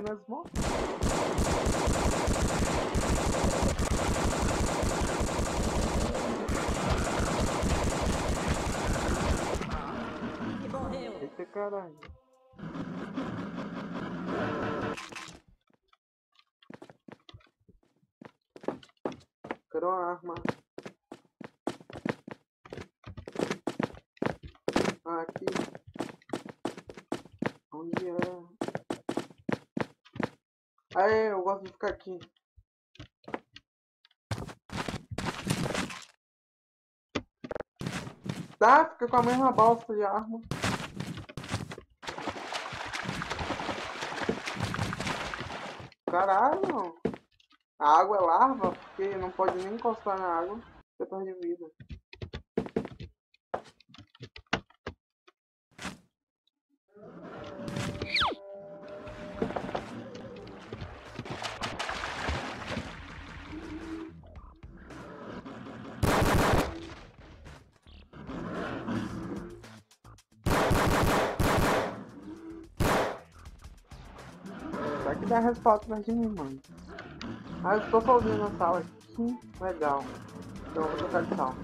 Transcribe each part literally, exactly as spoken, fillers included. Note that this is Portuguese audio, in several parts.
mesmo. Eita caralho. Quero uma arma. Ah, aqui. Onde é? Ah, é, eu gosto de ficar aqui. Tá, fica com a mesma bosta de arma. Caralho. A água é larva, porque não pode nem encostar na água. Você perde vida. Será que dá respawn atrás de mim, mano? Ah, eu estou sozinho na sala. Que legal. Então eu vou trocar de sala.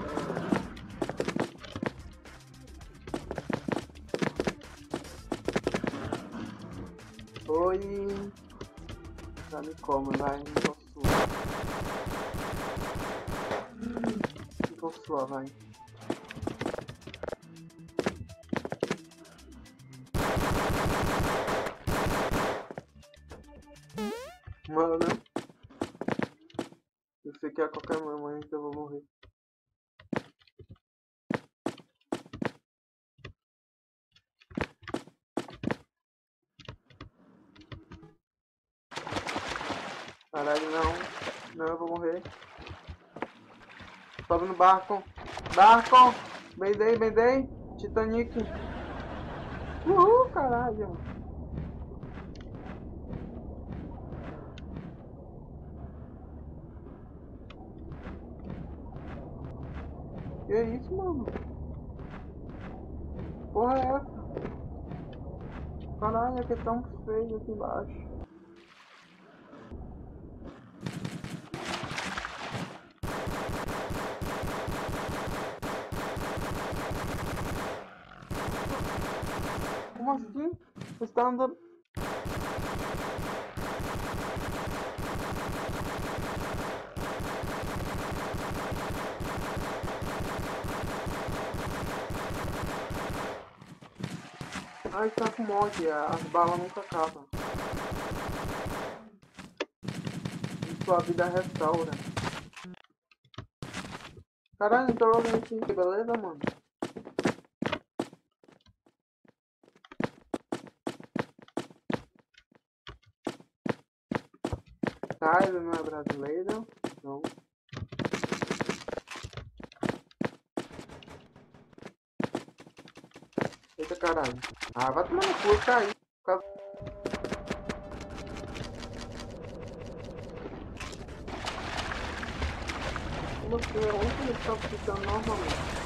Oi. Já me come, vai. Não tô sua. Não tô sua, vai. Mano, eu sei que a qualquer momento eu vou morrer. Caralho, não. Não, eu vou morrer. Sobe no barco. Barco! Bendei, bendei. Titanic. Uhul, caralho. Que isso, mano? Porra é essa? Caralho, aqui é tão feio aqui embaixo. Como assim? Você está andando... Ah, está com mod, as balas nunca acabam. E sua vida restaura. Caralho, então logo aqui, beleza, mano? Tá, ele não é brasileiro, não. Eita caralho. Ah, vai tomar no cu, eu caí. Como assim? É onde ele está ficando normalmente?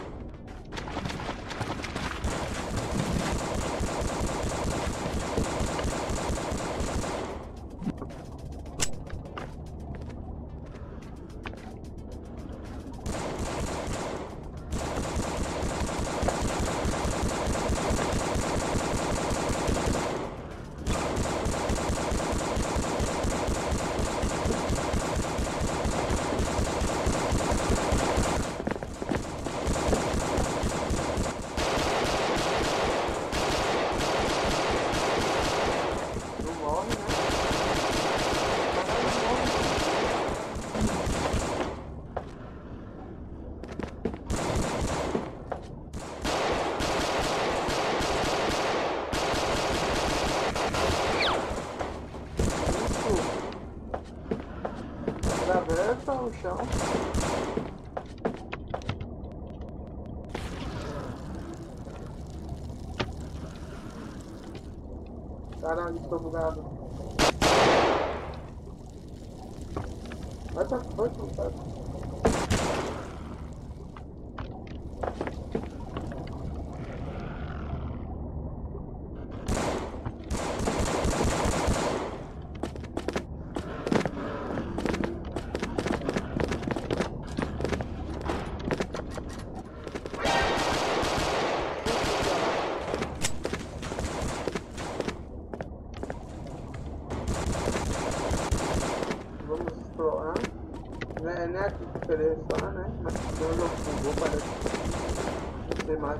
Atravessa o chão. Caralho, estou bugado. Vai pra vai pra vai. nem aqui que interessar, né? Mas se eu jogo com gol, parece que não sei mais.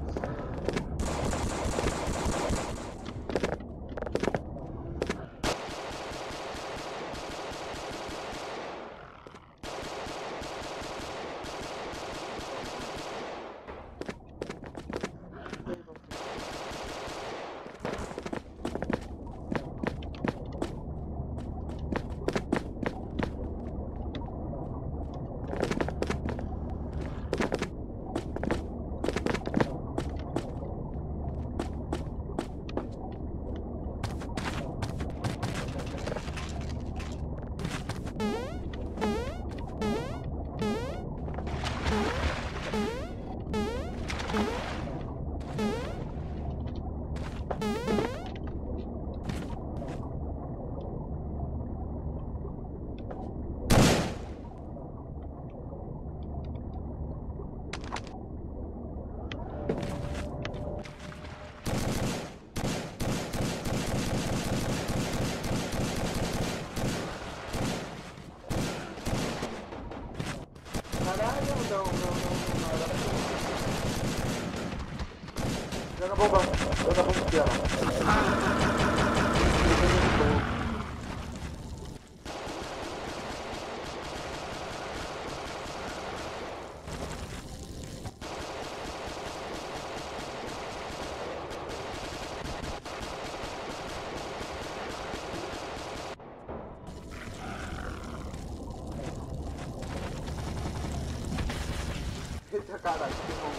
Caralho, não, não, não, não, não. Joga a bomba, joga a bomba aqui, ó. Eita, caralho, que bom.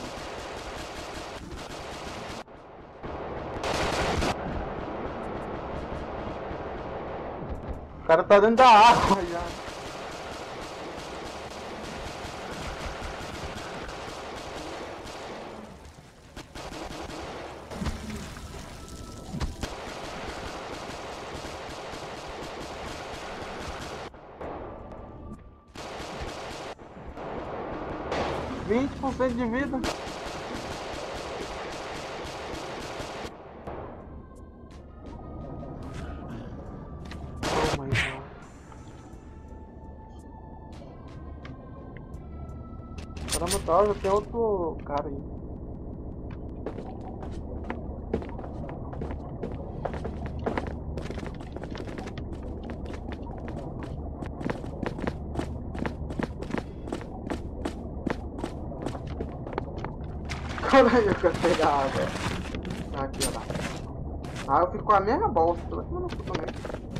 O cara tá dentro da água já. vinte por cento de vida. Oh my god. Caramba, tá, já tem outro cara aí. Caralho, eu quero pegar a água. Aqui, ó lá. Ah, eu fico com a mesma bolsa. Tô tomando cu também.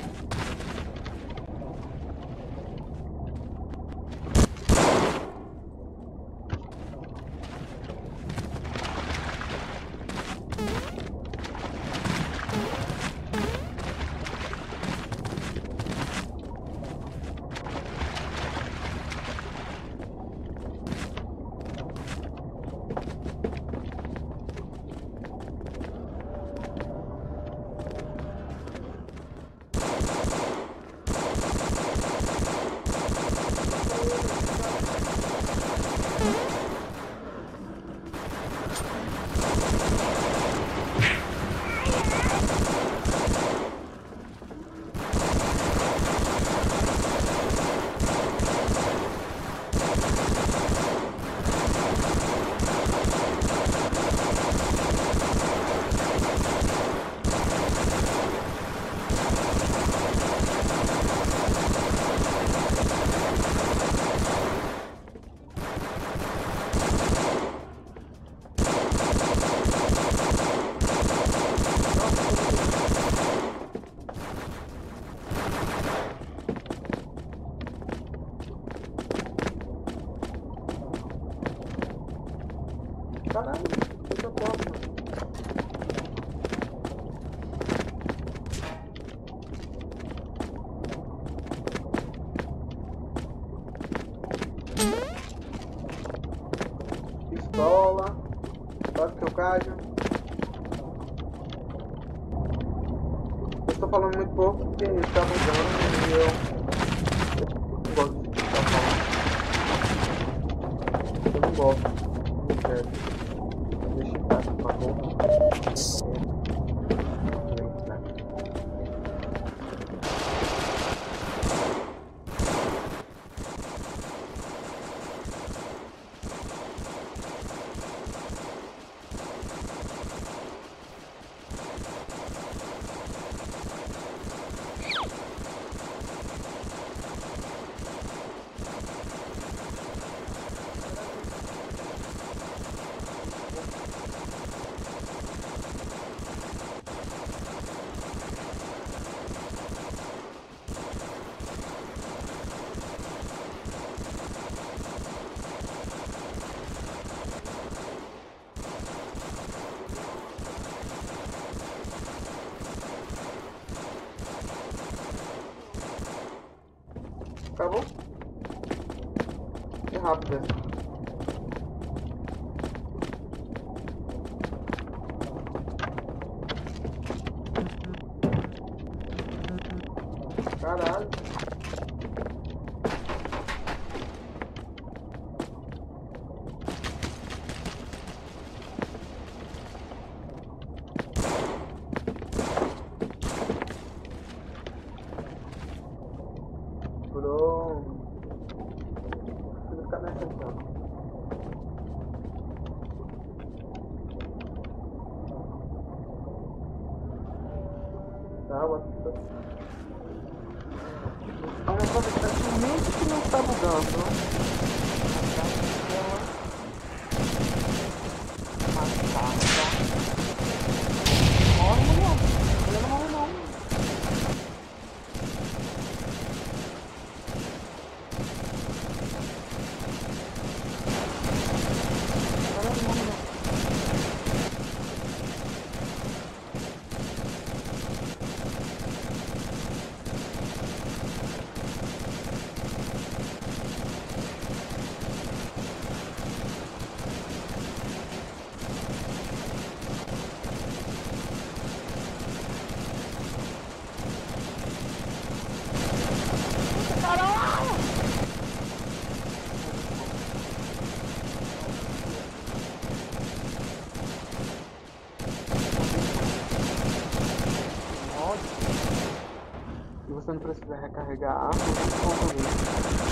Caralho, deixa eu posso, mano. Pistola. Toque que eu caio. Eu tô falando muito pouco porque ele tá mudando e eu não gosto de ficar falando. Eu não gosto. Não quero. Deixa eu dar uma roupa. Acabou? Que rápido essa. Caralho. Pronto. Vou ficar nessa aqui, ó. Tá, bota. Ah, mas pode estar muito que não tá bugando, ó. Ah, tá, tá. Morre, mulher. Mulher não morre, não. Caralho, não morre, não. E você não precisa recarregar a arma de componente.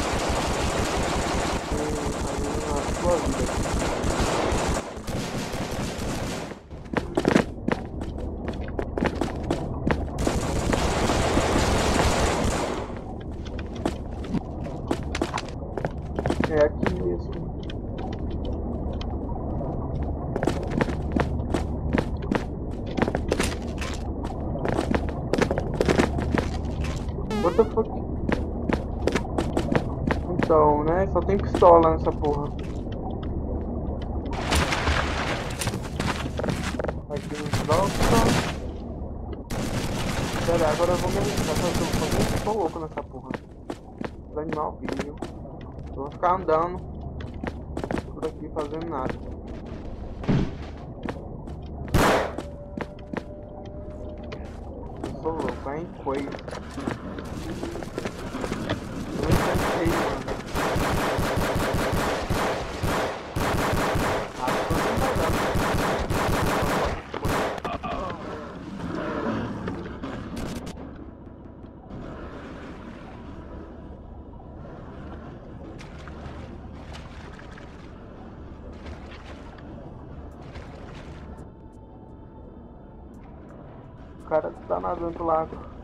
Você fazer a sua vida. É aqui mesmo. What the fuck? Então, né? Só tem pistola nessa porra. Aqui nos volta. Pera, agora eu vou me arriscar. Eu tô fazendo eu tô louco nessa porra. Os animal viu. Eu vou ficar andando por aqui fazendo nada. Eu sou louco, hein? Coisa. Eu não sei, mano. Acho que não vai dar. O cara tá nadando pro lado.